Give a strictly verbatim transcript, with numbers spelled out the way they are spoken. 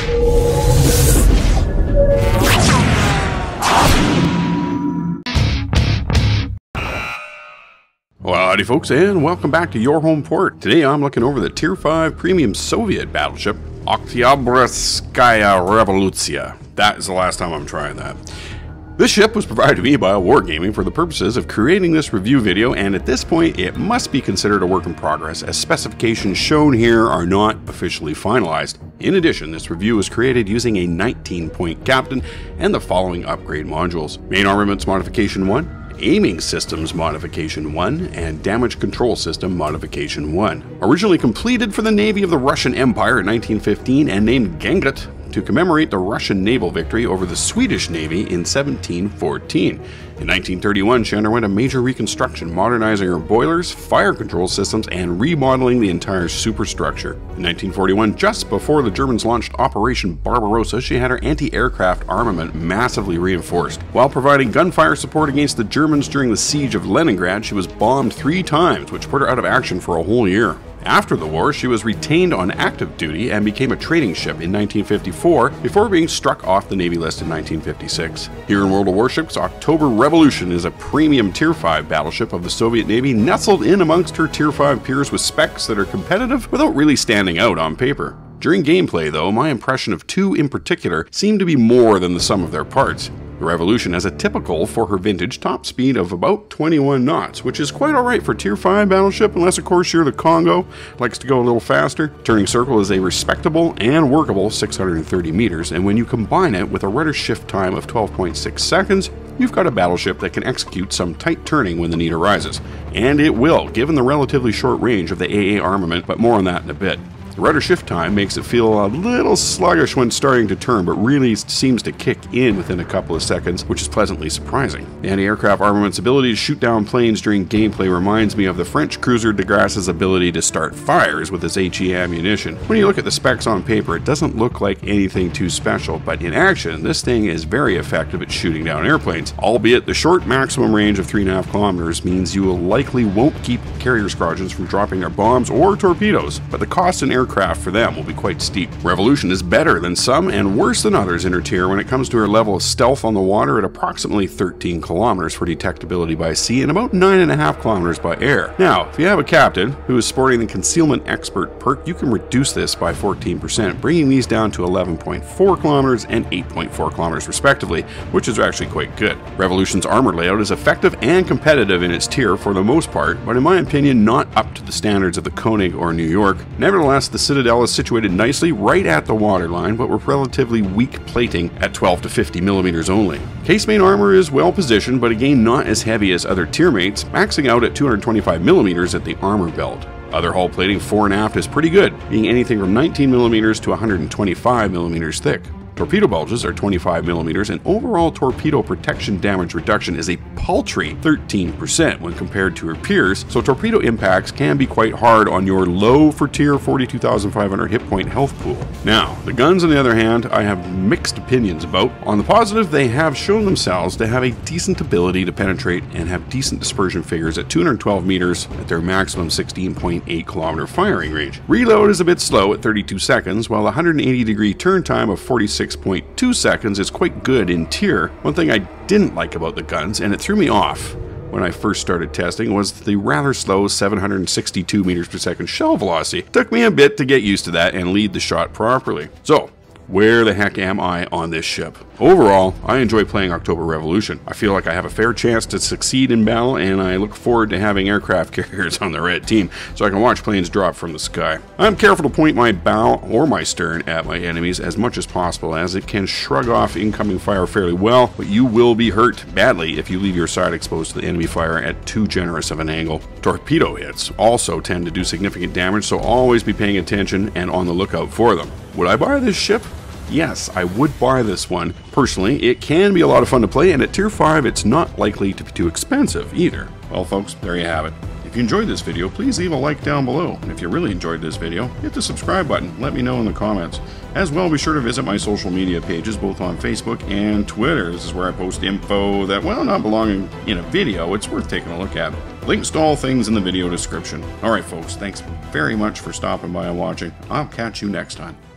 Well, howdy folks, and welcome back to your home port. Today I'm looking over the Tier five Premium Soviet battleship, Oktyabrskaya Revolutsiya. That is the last time I'm trying that. This ship was provided to me by Wargaming for the purposes of creating this review video, and at this point it must be considered a work in progress, as specifications shown here are not officially finalized. In addition, this review was created using a nineteen point captain and the following upgrade modules: Main Armaments Modification one, Aiming Systems Modification one, and Damage Control System Modification one. Originally completed for the Navy of the Russian Empire in nineteen fifteen and named Gangut to commemorate the Russian naval victory over the Swedish Navy in seventeen fourteen. In nineteen thirty-one, she underwent a major reconstruction, modernizing her boilers, fire control systems, and remodeling the entire superstructure. In nineteen forty-one, just before the Germans launched Operation Barbarossa, she had her anti-aircraft armament massively reinforced. While providing gunfire support against the Germans during the siege of Leningrad, she was bombed three times, which put her out of action for a whole year. After the war, she was retained on active duty and became a training ship in nineteen fifty-four before being struck off the Navy list in nineteen fifty-six. Here in World of Warships, October Revolution is a premium Tier five battleship of the Soviet Navy, nestled in amongst her Tier five peers with specs that are competitive without really standing out on paper. During gameplay, though, my impression of two in particular seemed to be more than the sum of their parts. The Revolution has a typical, for her vintage, top speed of about twenty-one knots, which is quite alright for Tier five battleship, unless of course you're the Congo, likes to go a little faster. Turning Circle is a respectable and workable six hundred thirty meters, and when you combine it with a rudder shift time of twelve point six seconds, you've got a battleship that can execute some tight turning when the need arises. And it will, given the relatively short range of the A A armament, but more on that in a bit. The rudder shift time makes it feel a little sluggish when starting to turn, but really seems to kick in within a couple of seconds, which is pleasantly surprising. The anti-aircraft armament's ability to shoot down planes during gameplay reminds me of the French cruiser de Grasse's ability to start fires with its HE ammunition. When you look at the specs on paper, it doesn't look like anything too special, but in action, this thing is very effective at shooting down airplanes, albeit the short maximum range of three and a half kilometers means you will likely won't keep carrier squadrons from dropping their bombs or torpedoes, but the cost in air aircraft for them will be quite steep. Revolution is better than some and worse than others in her tier when it comes to her level of stealth on the water at approximately thirteen kilometers for detectability by sea and about nine and a half kilometers by air. Now, if you have a captain who is sporting the Concealment Expert perk, you can reduce this by fourteen percent, bringing these down to eleven point four kilometers and eight point four kilometers respectively, which is actually quite good. Revolution's armor layout is effective and competitive in its tier for the most part, but in my opinion not up to the standards of the Koenig or New York. Nevertheless, the Citadel is situated nicely right at the waterline, but with relatively weak plating at twelve to fifty millimeters only. Casemate armor is well positioned, but again not as heavy as other tier mates, maxing out at two hundred twenty-five millimeters at the armor belt. Other hull plating fore and aft is pretty good, being anything from nineteen millimeters to one hundred twenty-five millimeters thick. Torpedo bulges are twenty-five millimeters, and overall torpedo protection damage reduction is a paltry thirteen percent when compared to her peers, so torpedo impacts can be quite hard on your low for tier forty-two thousand five hundred hit point health pool. Now, the guns on the other hand, I have mixed opinions about. On the positive, they have shown themselves to have a decent ability to penetrate and have decent dispersion figures at two hundred twelve meters at their maximum sixteen point eight kilometer firing range. Reload is a bit slow at thirty-two seconds, while the one hundred eighty degree turn time of forty-six point two seconds is quite good in tier. One thing I didn't like about the guns, and it threw me off when I first started testing, was the rather slow seven hundred sixty-two meters per second shell velocity. It took me a bit to get used to that and lead the shot properly. So, where the heck am I on this ship? Overall, I enjoy playing October Revolution. I feel like I have a fair chance to succeed in battle, and I look forward to having aircraft carriers on the red team so I can watch planes drop from the sky. I'm careful to point my bow or my stern at my enemies as much as possible, as it can shrug off incoming fire fairly well, but you will be hurt badly if you leave your side exposed to the enemy fire at too generous of an angle. Torpedo hits also tend to do significant damage, so always be paying attention and on the lookout for them. Would I buy this ship? Yes, I would buy this one. Personally, it can be a lot of fun to play, and at tier five, it's not likely to be too expensive either. Well, folks, there you have it. If you enjoyed this video, please leave a like down below. And if you really enjoyed this video, hit the subscribe button. Let me know in the comments. As well, be sure to visit my social media pages, both on Facebook and Twitter. This is where I post info that, well, not belonging in a video, it's worth taking a look at. Links to all things in the video description. Alright folks, thanks very much for stopping by and watching. I'll catch you next time.